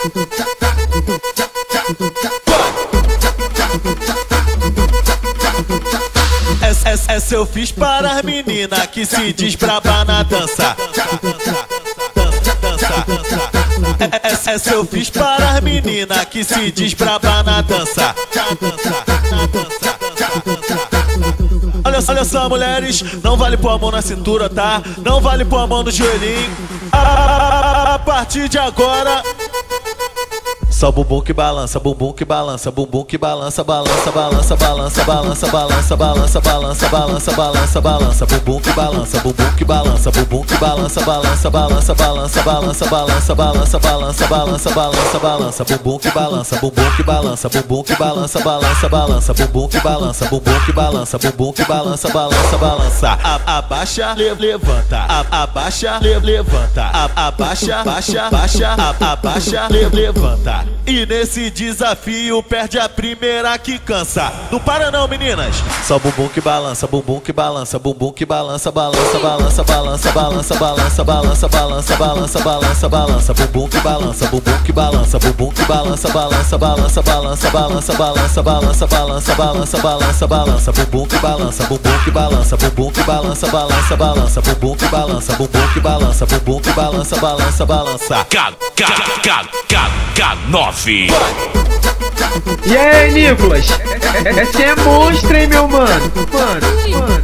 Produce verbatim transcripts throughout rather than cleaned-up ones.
Essa, essa eu fiz para as meninas que se diz braba na dança. Essa, essa eu fiz para as meninas que se diz braba na dança. Olha, olha só, mulheres, não vale pôr a mão na cintura, tá? Não vale pôr a mão no joelhinho. A, a partir de agora, só bumbum que balança, bumbum que balança, bumbum que balança, balança, balança, balança, balança, balança, balança, balança, balança, balança, balança, bumbum que balança, bumbum que balança, bumbum que balança, balança, balança, balança, balança, balança, balança, balança, balança, balança, balança, bumbum que balança, bumbum que balança, bumbum que balança, balança, balança, bumbum que balança, bumbum que balança, bumbum que balança, balança, balança, abaixa, levanta, abaixa, levanta, abaixa, baixa, baixa, abaixa, levanta. E nesse desafio perde a primeira que cansa. Não para não, meninas. Só bumbum que balança, bumbum que balança, bumbum que balança, balança, balança, balança, balança, balança, balança, balança, balança, balança, balança, bumbum que balança, bumbum que balança, bumbum que balança, balança, balança, balança, balança, balança, balança, balança, balança, balança, balança, bumbum que balança, bumbum que balança, bumbum que balança, balança, balança, bumbum que balança, bumbum que balança, bumbum que balança, balança, balança. K, K, K, K, K nove. E aí, Nicolas? Esse é monstro, hein, meu mano? Mano, mano.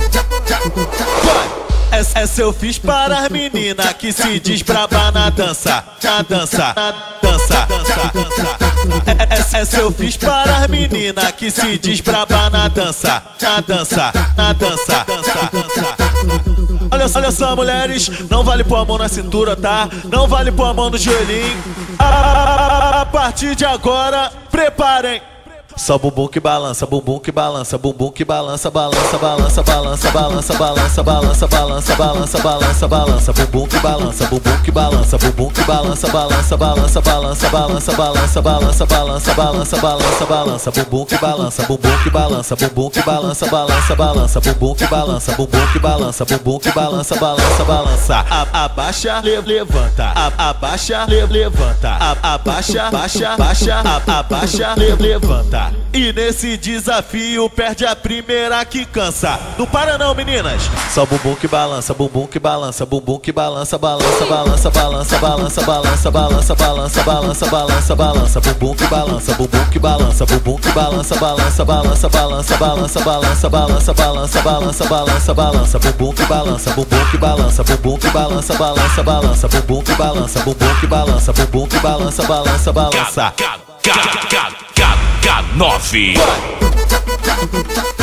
Essa, essa eu fiz para as meninas que se diz braba na dança, na dança, na dança, dança. Essa, essa eu fiz para as meninas que se diz braba na dança, na dança, na dança, dança. Olha, olha só, mulheres, não vale pôr a mão na cintura, tá? Não vale pôr a mão no joelhinho. A, a partir de agora, preparem. Só bumbum que balança, bumbum que balança, bumbum que balança, balança, balança, balança, balança, balança, balança, balança, balança, balança, balança, bumbum que balança, bumbum que balança, bumbum que balança, balança, balança, balança, balança, balança, balança, balança, balança, balança, balança, bumbum que balança, bumbum que balança, bumbum que balança, balança, balança, bumbum que balança, bumbum que balança, bumbum que balança, balança, balança. Abaixa, levanta, abaixa, levanta, abaixa, baixa, baixa, abaixa, levanta. E nesse desafio perde a primeira que cansa. Não para não, meninas. Só bumbum que balança, bumbum que balança, bumbum que balança, balança, balança, balança, balança, balança, balança, balança, balança, balança, balança, bumbum que balança, bumbum que balança, bumbum que balança, balança, balança, balança, balança, balança, balança, balança, balança, balança, balança, bumbum que balança, bumbum que balança, bumbum que balança, balança, balança, bumbum que balança, bumbum que balança, bumbum que balança, balança, balança. K, K, K, K, K nove.